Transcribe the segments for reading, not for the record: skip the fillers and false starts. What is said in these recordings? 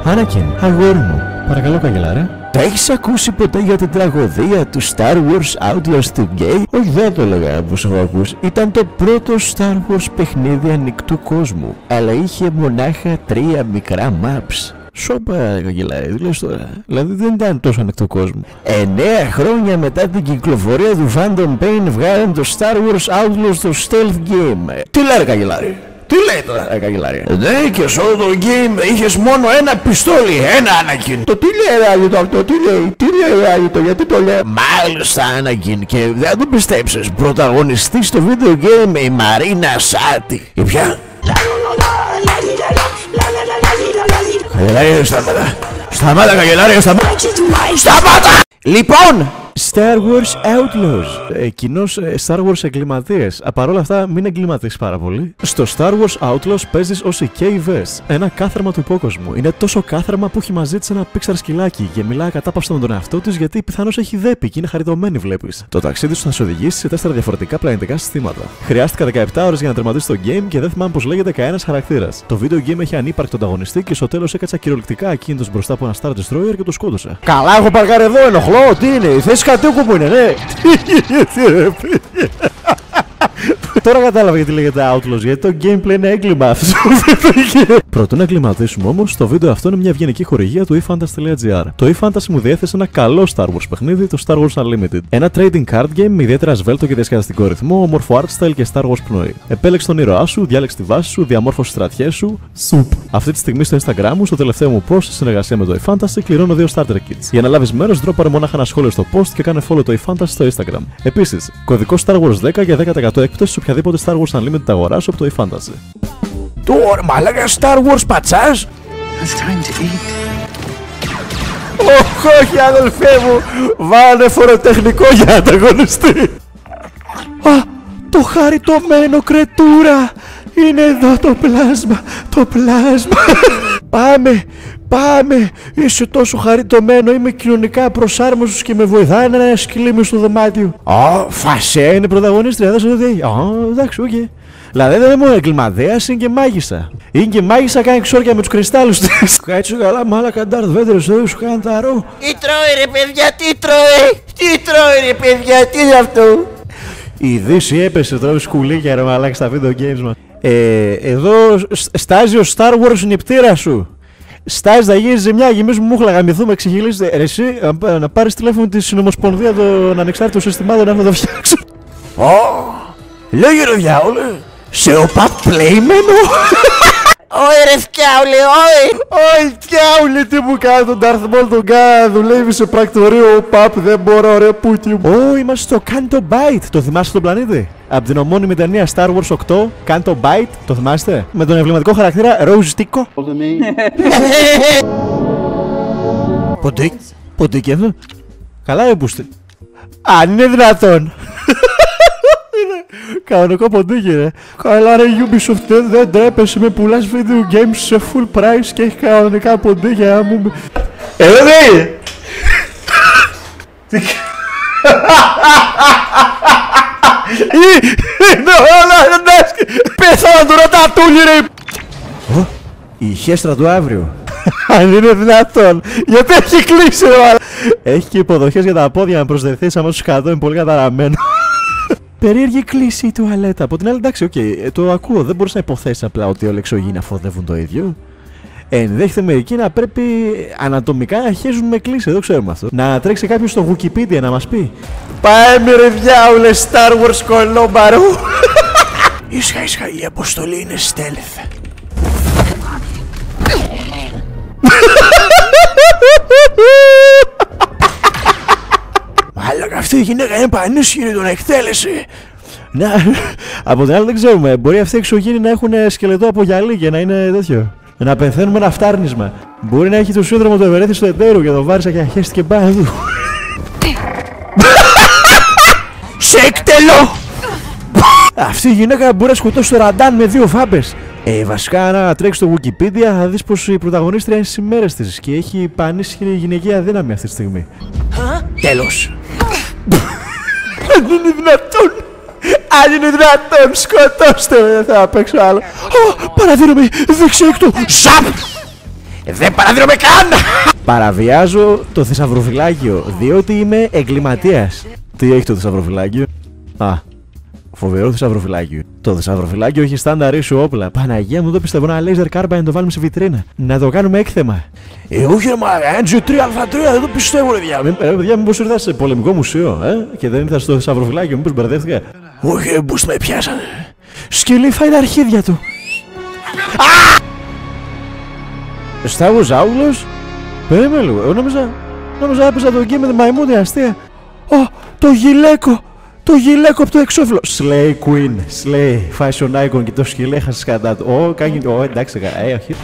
Άνακιν, αγόρι μου. Παρακαλώ, καγκελάρε. Τα έχεις ακούσει ποτέ για την τραγωδία του Star Wars Outlaws του Game? Όχι, δεν το έλεγα όπως έχω ακούσει. Ήταν το πρώτο Star Wars παιχνίδι ανοιχτού κόσμου, αλλά είχε μονάχα 3 μικρά maps. Σόπα, καγκελάρε, τι λες τώρα? Δηλαδή δεν ήταν τόσο ανοιχτό κόσμο. 9 χρόνια μετά την κυκλοφορία του Phantom Pain βγάλαν το Star Wars Outlaws στο Stealth Game. Τι λέει, καγκελάρε? Τι λέει τώρα, καγκελάρια? Ναι, και σε όλο το game είχες μόνο ένα πιστόλι, ένα Anakin. Το τι λέει Άγιτο αυτό, τι λέει Άγιτο, γιατί το λέει? Μάλιστα Anakin, και δεν το πιστέψεις, πρωταγωνιστή στο βίντεο game η Μαρίνα Σάτι. Η ποια? Καγκελάρια, σταμάτα. Σταμάτα, καγκελάρια, σταμάτα. Σταμάτα! Λοιπόν! Star Wars Outlaws. Κοινώς Star Wars εγκληματίες. Παρ' όλα αυτά, μην εγκληματίες πάρα πολύ. Στο Star Wars Outlaws παίζεις ως η Kay Vess, ένα κάθαρμα του υπόκοσμου. Είναι τόσο κάθαρμα που έχει μαζί της ένα πίξαρ σκυλάκι και μιλάει ακατάπαυστα με τον εαυτό της γιατί πιθανώς έχει δέπει και είναι χαριτωμένη, βλέπεις. Το ταξίδι σου θα σε οδηγήσει σε 4 διαφορετικά πλανητικά συστήματα. Χρειάστηκα 17 ώρες για να τερματίσει το game και δεν θυμάμαι πως λέγεται κανένας χαρακτήρας. Το video game έχει ανύπαρκτο ανταγωνιστή και στο τέλος έκατσα κυριολεκτικά ακίνητος μπροστά από ένα Star Destroyer και το σκότωσα. Καλά, έχω παρκάρει εδώ, ενοχλώ, τι είναι, η θέση κατοίκου που είναι, ναι. Τώρα κατάλαβα γιατί λέγεται Outlaws, γιατί το gameplay είναι έγκλημα αυτό. Πρωτού να εγκληματίσουμε όμως, το βίντεο αυτό είναι μια ευγενική χορηγία του eFantasy.gr. Το eFantasy μου διέθεσε ένα καλό Star Wars παιχνίδι, το Star Wars Unlimited. Ένα trading card game με ιδιαίτερα σβέλτο και διασκεδαστικό ρυθμό, όμορφο art style και Star Wars πνοή. Επέλεξε τον ήρωά σου, διάλεξε τη βάση σου, διαμόρφωσε τις στρατιές σου. Σουπ. Αυτή τη στιγμή στο Instagram μου, στο τελευταίο μου post, σε συνεργασία με το eFantasy, κληρώνω 2 starter kits. Για να λάβεις μέρος, ντρόπαρε μονάχα ένα σχόλιο στο post και κάνε follow το eFantasy στο Instagram. Επίσης, κωδικό Star Wars 10 για 10% έκπτωση σε οποιαδήποτε Star Wars Unlimited αγοράσω από το eFantasy. Τώρα μαλάκα Star Wars πατσάς. Όχι αδελφέ μου, βάλε φοροτεχνικό για ανταγωνιστή. Α, το χαριτωμένο κρετούρα. Είναι εδώ το πλάσμα, το πλάσμα. Πάμε, είσαι τόσο χαριτωμένο, είμαι κοινωνικά προσάρμοστος και με βοηθάει ένα σκυλί μου στο δωμάτιο. Φασέ είναι πρωταγωνίστρια, δεν σε το δει. Εντάξει, οκ. Δηλαδή δεν είναι μόνο εγκληματίας, είναι και μάγισσα. Είναι και μάγισσα, κάνει ξόρκια με τους κρυστάλλους της. Κάτσου καλά, μάλακα Ντάρθ Βέιντερ, σου κάνει ταρό. Τι τρώει ρε παιδιά, τι τρώει ρε παιδιά, τι είναι αυτό? Η Δύση έπεσε, τρώει σκουλίκια ρε μαλάκα στα video games μας. Εδώ στάζει ο Star Wars νηπτήρα σου. Στάζει να γίνει ζημιά, γεμίζουμε μούχλα, γαμηθούμε, ξεχυλίζεται. Εσύ, να πάρεις τηλέφωνο τη Συνομοσπονδία των Ανεξάρτητων Συστημάτων να το φτιάξω. Λέγε ρε διάολε, σε οπαπ πλέιμενο. Ωι ρε φτιάουλε, ωι φτιάουλε, τι μου κάνει τον Darth Maul τον κάνει, δουλεύει σε πρακτορείο οπαπ, δεν μπορώ ρε πούτι μου. Είμαστε στο Canto Bight, το θυμάστε τον πλανήτη? Από την ομώνυμη ταινία Star Wars 8, Canto Bight, το θυμάστε? Με τον εμβληματικό χαρακτήρα Rose Tico. Ποντίκι αυτό. Καλά έπουστε. Αν είναι δυνατόν. Κανονικό ποντίκι ρε. Καλά ρε Ubisoft, δεν τρέπεσαι, με πουλάς video games σε full price και έχει κανονικά ποντίκια μου. Ναι! Είναι όλα εντάξει. Πέθανα του ρωτατούλι ρε. Η χέστρα του αύριο. Αν είναι δυνατόν. Γιατί έχει κλείσει ρε. Έχει και υποδοχές για τα πόδια να προσδεθείς άμα τους 100 είναι πολύ καταραμένο. Περίεργη κλίση η τουαλέτα. Από την άλλη, εντάξει, το ακούω. Δεν μπορείς να υποθέσεις απλά ότι όλοι οι εξωγήινοι αφοδεύουν το ίδιο. Ενδέχεται μερικοί να πρέπει ανατομικά να χέζουν με κλίση. Δεν ξέρουμε αυτό. Να τρέξει κάποιος στο Wikipedia να μας πει. Πάμε ρε διάουλε Star Wars κολόμπαρο. Ίσχα, η αποστολή είναι stealth. Μάλακα αυτή η γυναίκα είναι πανίσχυρη τον εκτέλεση. Να, από την άλλη δεν ξέρουμε. Μπορεί αυτοί οι εξωγήινοι να έχουν σκελετό από γυαλί και να είναι τέτοιο. Να πεθαίνουμε ένα φτάρνισμα. Μπορεί να έχει το σύνδρομο του ευερέθη του εταίρου και το βάρισα και χέστηκε πάνω του. Σε εκτελώ! Αυτή η γυναίκα μπορεί να σκοτώσει το Ραντάν με 2 φάμπες. Βασικά να τρέξει στο Wikipedia θα δεις πως η πρωταγωνίστρια είναι στις ημέρες της και έχει πανίσχυρη γυναικεία δύναμη αυτή τη στιγμή. Τέλος. Αν είναι δυνατόν. Αν είναι δυνατόν, σκοτώστε με, δεν θα παίξω άλλο. Παραδίνομαι, δεξιέκτο, ζαπ! Δεν παραδίνομαι καν! Παραβιάζω το θησαυροφυλάκιο, διότι είμαι εγκληματίας. Τι έχει το θησαυροφυλάκιο? Φοβερό θησαυροφυλάκιο. Το θησαυροφυλάκιο έχει στάνταρ ίσου όπλα. Παναγία μου, δεν πιστεύω, ένα laser carbine να το βάλουμε σε βιτρίνα. Να το κάνουμε έκθεμα. Όχι ρε μάγα, NG3α3, δεν το πιστεύω ρε παιδιά. Παιδιά, μήπως ήρθα σε πολεμικό μουσείο, και δεν ήρθα στο θησαυροφυλάκιο, μήπως μπερδεύτηκα? Όχι, μπούς με πιάσανε. Σκυλί φάει τα αρχίδια του. Star Wars Outlaws. Περίμενε λίγο, εγώ νόμιζα έπαιζα το game με τη μαϊμούδια αστεία. Το γυλαίκο! Το γυλαίκο από το εξώφυλλο. Slay Queen, Slay, fashion icon και το σκυλί έχασες κατά του. Κάνει, εντάξει, όχι.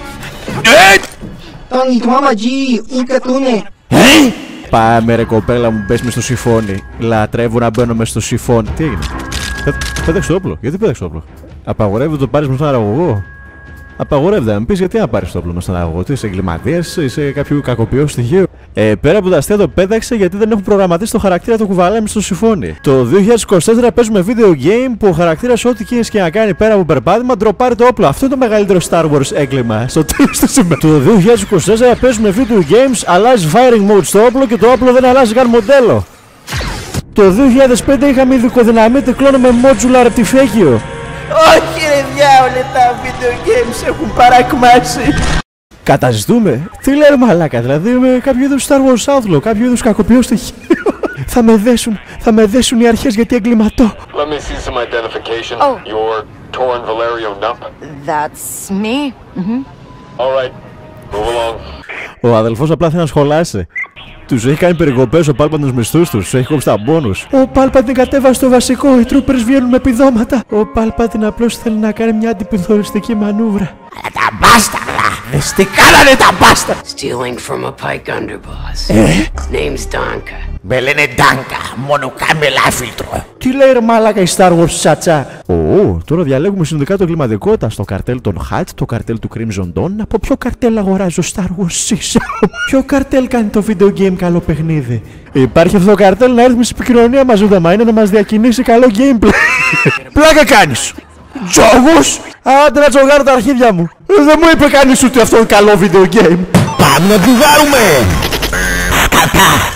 Πάμε ρε κοπέλα μου, μπες μες στο σιφόνι. Λατρεύω να μπαίνω μες στο σιφόνι. Τι έγινε? Πέταξε το όπλο, γιατί πέταξε το όπλο? Απαγορεύεται να το πάρεις μες στον αγωγό? Απαγορεύεται να μου πεις γιατί να πάρεις το όπλο μες στον αγωγό? Τι είσαι εγκληματίας, είσαι κάποιο κακοποιό στοιχείο? Πέρα από τα αστεία το πέταξε γιατί δεν έχουν προγραμματίσει το χαρακτήρα το κουβαλάμε στο σιφόνι. Το 2024 παίζουμε video game που ο χαρακτήρας ό,τι κίνηση και να κάνει πέρα από περπάτημα ντροπάρει το όπλο. Αυτό είναι το μεγαλύτερο Star Wars έγκλημα στο τέλος του σήμερα. Το 2024 παίζουμε video games, αλλάζει firing mode στο όπλο και το όπλο δεν αλλάζει καν μοντέλο. Το 2005 είχαμε ειδικοδυναμίτη κλόνο με modular αρτιφέγγιο. Όχι ρε διάολε, τα video games έχουν παρακμάσει. Καταζητούμε. Τι λένε μαλάκα, δηλαδή είμαι κάποιο είδους Star Wars Outlaw, κάποιο είδους κακοποιό στοιχείο. θα με δέσουν οι αρχές γιατί εγκληματώ. Let me see some identification. Oh. You're Torrin Valerio Nump? That's me. All right, move along. Ο αδελφός απλά θέλει να σχολάσει. Τους έχει κάνει περικοπές ο Πάλπατιν τους μισθούς τους έχει κόψει τα μπόνους. Ο Πάλπατιν κατέβασε το βασικό, οι τρούπερς βγαίνουν με επιδόματα. Ο Πάλπατιν απλώς θέλει να κάνει μια αντιπιθωριστική μανούβρα. Αλλά τα μπάσταρδα! Δες τι κάνανε τα μπάσταρδα! Stealing from a Pike underboss. Name's Donka. Με λένε Ντάνκα, μόνο κάμελα φίλτρο. Τι λέει ρε μάλακα η Star Wars τσατσά? Τώρα διαλέγουμε συνδικάτο εγκληματικότητα στο καρτέλ των Hat, το καρτέλ του Crimson Dawn. Από ποιο καρτέλ αγοράζει ο Star Wars Sisa? Ποιο καρτέλ κάνει το video game καλό παιχνίδι? Υπάρχει αυτό το καρτέλ να έρθει σε επικοινωνία μαζί του, μα είναι να μας διακινήσει καλό gameplay. Πλάκα κάνεις! Τζόγους! Άντε να τζογάρω τα αρχίδια μου. Δεν μου είπε κανείς ότι αυτό είναι καλό video game. Πάμε να τζογάρουμε! Κατά!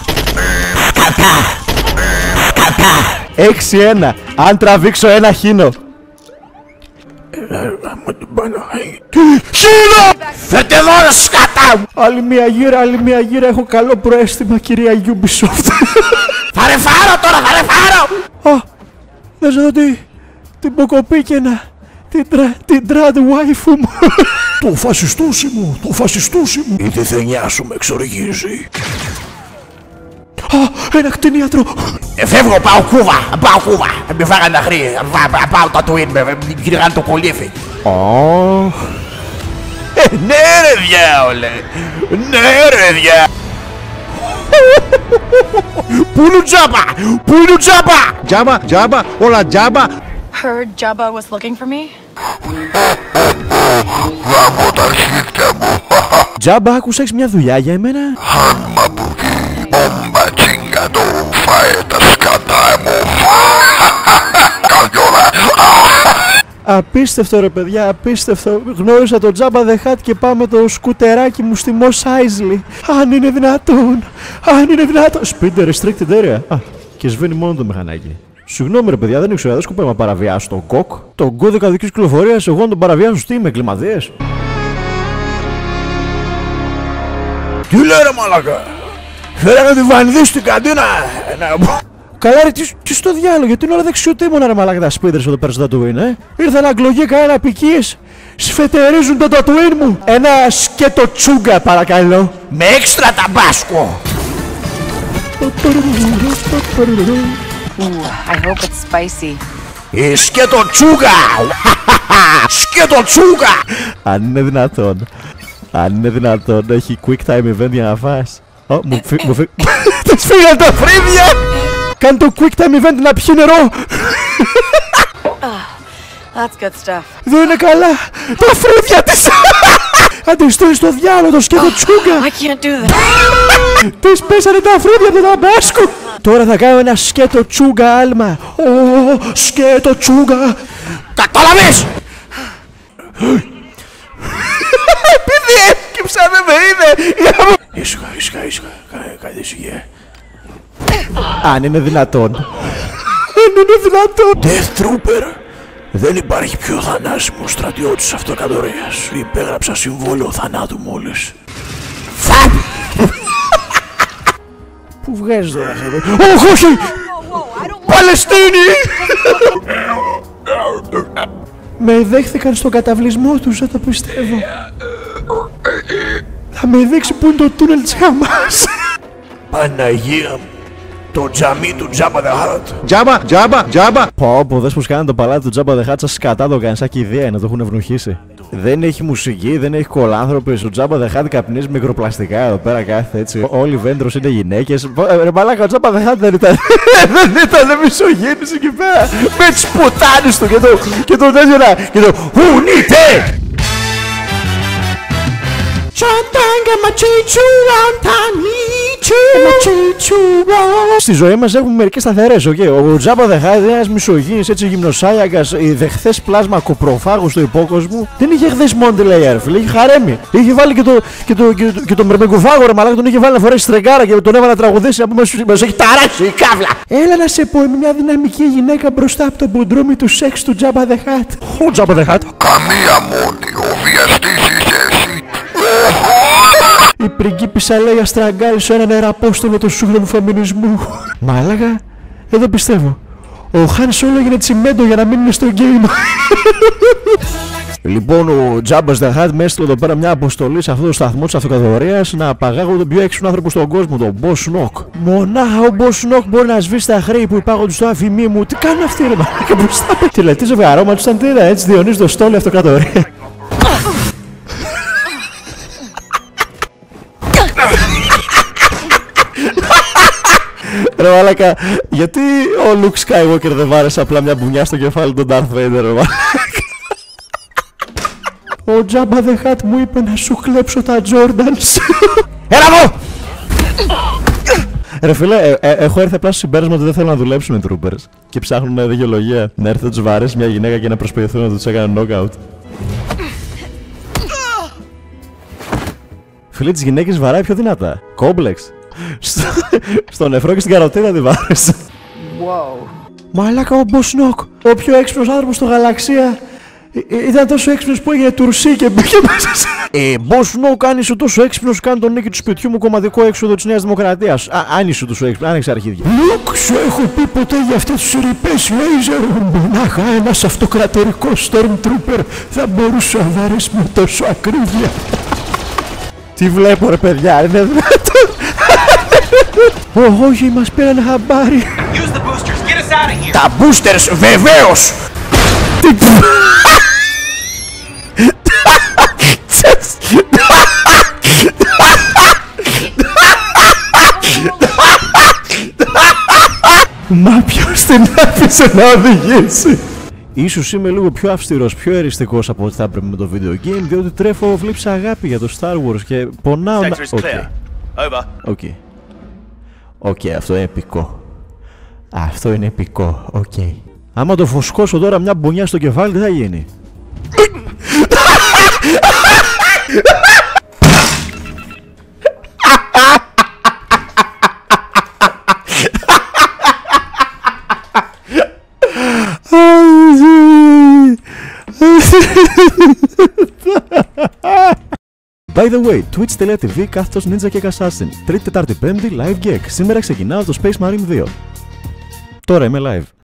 6-1. Αν τραβήξω ένα χίνο. Χίνο! Φέτε εδώ ρε σκατά! Άλλη μια γύρα, έχω καλό προαίσθημα κυρία Ubisoft. Θα ρε φάρω τώρα, θα ρε φάρω! Δες εδώ την Ποκοπίκαινα, την τραντ waifu μου. Το φασιστούσι μου, η τεθενιά σου με εξοργίζει. Ένα κτηνίατρο! Φεύγω, πάω κούβα! Με φάγανε τα χρή, πάω τα Twin, με γυρνάνε το κολύφι. Ναι ρε διάολε! Πού είναι ο Τζάμπα! Τζάμπα, όλα Τζάμπα! Heard Jabba was looking for me. Τζάμπα, άκουσα έχεις μια δουλειά για εμένα? Μπατσίνγκα το φάε τα σκατά μου. Απίστευτο ρε παιδιά, απίστευτο. Γνώρισα τον Τζάμπα The Hutt και πάω με το σκουτεράκι μου στη Mos Eisley. Αν είναι δυνατόν. Speed restricted area. Και σβήνει μόνο το μηχανάκι. Συγγνώμη ρε παιδιά, δεν ήξερα, δεν σκοπεύω να παραβιάσω τον ΚΟΚ. Τον κώδικα δικής κυκλοφορίας, εγώ να τον παραβιάσω τι είμαι, εγκληματίες? Τι λέει ρε μαλάκα? Φέρανε τη βανδύ στην καντίνα. Καλά ρε, τι στο διάλογο, γιατί είναι όλα δεξιοτήμωνα ρε μαλάκα τα σπίτρες εδώ πέρα στο Tatooine, Ήρθα να αγκλογεί κανένα απικίες. Σφετερίζουν το Tatooine μου. Ένα σκέτο τσούγκα παρακαλώ. Με έξτρα ταμπάσκο. I hope it's spicy. Σκέτο τσούγκα. Σκέτο τσούγκα. Αν είναι δυνατόν, έχει quick time event για να φας. Μου της φύγαν τα φρύδια! Κάνε το quick time event να πιει νερό! That's good stuff. Δεν είναι καλά! Τα φρύδια της! Αντιστρέφει στο διάλογο το σκέτο τσούγκα! I can't do that. Της πέσανε τα φρύδια από τον ταμπάσκο! Τώρα θα κάνω ένα σκέτο τσούγκα άλμα! Σκέτο τσούγκα! Κατάλαβες! Επειδή σαν δεν με είδε. Ήσυχα, κάτι ησυχία. Αν είναι δυνατόν. Αν είναι δυνατόν. Death Trooper. Δεν υπάρχει πιο θανάσιμο στρατιώτης αυτοκρατορίας. Υπέγραψα συμβόλαιο θανάτου μόλις. Πού βγάζεις τώρα αυτό? Όχι! Παλαιστίνη! Με δέχθηκαν στον καταβλισμό τους, δεν το πιστεύω. Θα με δείξει που είναι το τούνελ της Χαμάς. Παναγία μου. Το τζαμί του Jabba the Hutt. Jabba. Πω, δες πως κάνανε το παλάτι του Jabba the Hutt, σας σκατά το κάνει, σαν και ιδέα να το έχουν ευνουχίσει. Δεν έχει μουσική, δεν έχει κολάνθρωπες, ο Jabba the Hutt καπνίζει μικροπλαστικά εδώ πέρα κάθε έτσι. Όλοι οι Βέντρος είναι γυναίκες. Ρε μαλάκα, ο Jabba the Hutt δεν ήταν μισογέννης εκεί πέρα. Με τις πουτάνες του και το τέτοιο και το ουνίτε! Στη ζωή μας έχουμε μερικές σταθερές, okay. Ο Jabba the Hutt είναι ένας μισογίνης, έτσι γυμνοσάγιακας, δεχθές πλάσμα κοπροφάγος του υπόκοσμου. Δεν είχε χθες Μόντιλεϊ, φίλε, είχε χαρέμι. Είχε βάλει και το μερμικοφάγο, ρε μαλάκα, τον είχε βάλει να φορέσει στρεγκάρα και τον έβαλε να τραγουδήσει από μας έχει ταράξει η κάβλα. Έλα να σε πω, είμαι μια δυναμική γυναίκα μπροστά από το μπουντρούμι του σεξ του Jabba the Hutt. Ο Jabba the Hutt. Καμία μόνη, ο βιαστής είσαι εσύ. Η πριγκίπισσα λέει αστραγκάλισε έναν νεραπόστολο του σύγχρονου φεμινισμού. Μάλαγα, δεν το πιστεύω. Ο Χαν Σόλο έγινε τσιμέντο για να μην είναι στο game. Λοιπόν, ο Jabba the Hutt με έστειλε εδώ πέρα μια αποστολή σε αυτό το σταθμό της αυτοκρατορίας να απαγάγω τον πιο έξυπνο άνθρωπο στον κόσμο, τον Boss Nock. Μονάχα ο Boss Nock μπορεί να σβήσει τα χρέη που υπάρχονται στο αφημί μου. Τι κάνουν αυτοί, ρε μαλάκα, μπροστά. Τι λέει, τι ζευγαρώμα του ήταν τίδα, έτσι διονύζει το στόλι αυτοκρατορία. Ρε μαλάκα, γιατί ο Luke Skywalker δεν βάρεσε απλά μια μπουνιά στο κεφάλι του Darth Vader, ρε μαλάκα? Ο Jabba the Hutt μου είπε να σου κλέψω τα Jordans. Έλα εδώ! Ρε φίλε, έχω έρθει απλά στο συμπέρασμα ότι δεν θέλουν να δουλέψουν οι troopers και ψάχνουν δικαιολογία να έρθει να τους βαρέσει μια γυναίκα και να προσποιηθούν να τους έκανε knockout. Φίλε, τις γυναίκες βαράει πιο δυνατά. Κόμπλεξ. Στο νεφρό και στην καροτήρα τη βάρεσε. Whoa. Μαλάκα, ο Boss Nock, ο πιο έξυπνος άνθρωπος στο γαλαξία, ήταν τόσο έξυπνος που έγινε τουρσί και μπήκε μέσα σε... Boss Nock, αν είσαι τόσο έξυπνος, κάνει τον νίκη του σπιτιού μου κομματικό έξοδο της Νέας Δημοκρατίας. Αν είσαι τόσο έξυπνος, άνοιξε αρχίδια. Luke, σου έχω πει ποτέ για αυτές τις ρηπές λέιζερ? Μονάχα ένας αυτοκρατορικός Stormtrooper θα μπορούσε να βαρέσει με τόσο ακρίβεια. Τι βλέπω, ρε παιδιά, είναι δυνατόν? Όχι, μας πήραν χαμπάρι. Τα boosters, βεβαίως! Μα ποιος την άφησε να οδηγήσει? Ίσως είμαι λίγο πιο αυστηρός, πιο εριστικός από ό,τι θα έπρεπε με το video game, διότι τρέφω βλήψη αγάπη για το Star Wars και πονάω να... Οκ, αυτό είναι επικό. Αυτό είναι επικό, οκ. Άμα το φωσκώσω τώρα μια μπουνιά στο κεφάλι, τι θα γίνει? By the way, twitch.tv/Ninja και Assassin. Τρίτη, Τετάρτη, Πέμπτη, live gag. Σήμερα ξεκινάω το Space Marine 2. Τώρα είμαι live.